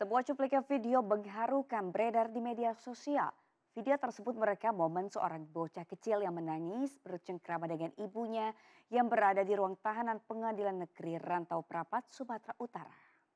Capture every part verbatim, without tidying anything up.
Sebuah cuplikan video mengharukan beredar di media sosial. Video tersebut merekam momen seorang bocah kecil yang menangis bercengkrama dengan ibunya yang berada di ruang tahanan Pengadilan Negeri Rantau Prapat, Sumatera Utara.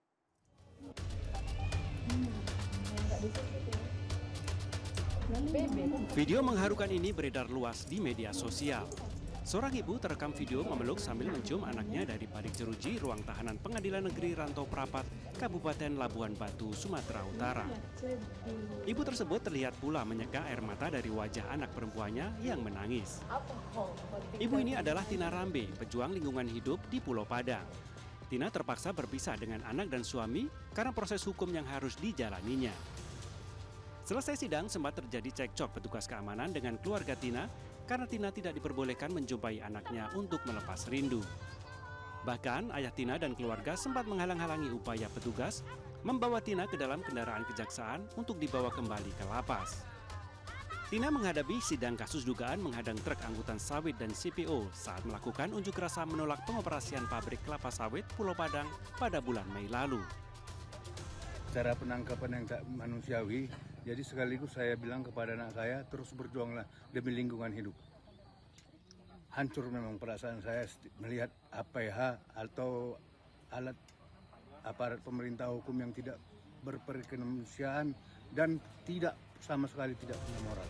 Video mengharukan ini beredar luas di media sosial. Seorang ibu terekam video memeluk sambil mencium anaknya dari parit jeruji ruang tahanan Pengadilan Negeri Rantau Prapat, Kabupaten Labuhan Batu, Sumatera Utara. Ibu tersebut terlihat pula menyeka air mata dari wajah anak perempuannya yang menangis. Ibu ini adalah Tina Rambe, pejuang lingkungan hidup di Pulau Padang. Tina terpaksa berpisah dengan anak dan suami karena proses hukum yang harus dijalaninya. Selesai sidang, sempat terjadi cekcok petugas keamanan dengan keluarga Tina karena Tina tidak diperbolehkan menjumpai anaknya untuk melepas rindu. Bahkan ayah Tina dan keluarga sempat menghalang-halangi upaya petugas membawa Tina ke dalam kendaraan kejaksaan untuk dibawa kembali ke lapas. Tina menghadapi sidang kasus dugaan menghadang truk angkutan sawit dan C P O saat melakukan unjuk rasa menolak pengoperasian pabrik kelapa sawit Pulau Padang pada bulan Mei lalu. Cara penangkapan yang tak manusiawi, jadi sekaligus saya bilang kepada anak saya, terus berjuanglah demi lingkungan hidup. Hancur memang perasaan saya melihat A P H atau alat aparat pemerintah hukum yang tidak berperkemanusiaan dan tidak sama sekali tidak punya moral.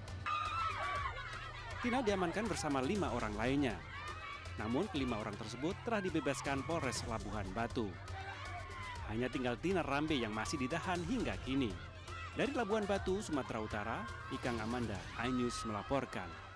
Tina diamankan bersama lima orang lainnya. Namun kelima orang tersebut telah dibebaskan Polres Labuhan Batu. Hanya tinggal Tina Rambe yang masih ditahan hingga kini. Dari Labuhan Batu, Sumatera Utara, Ikang Amanda, iNews melaporkan.